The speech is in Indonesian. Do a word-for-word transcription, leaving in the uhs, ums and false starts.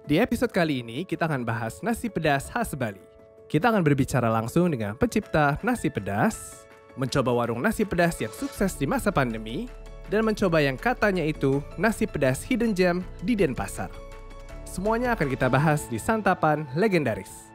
Di episode kali ini kita akan bahas nasi pedas khas Bali. Kita akan berbicara langsung dengan pencipta nasi pedas, mencoba warung nasi pedas yang sukses di masa pandemi, dan mencoba yang katanya itu nasi pedas hidden gem di Denpasar. Semuanya akan kita bahas di Santapan Legendaris.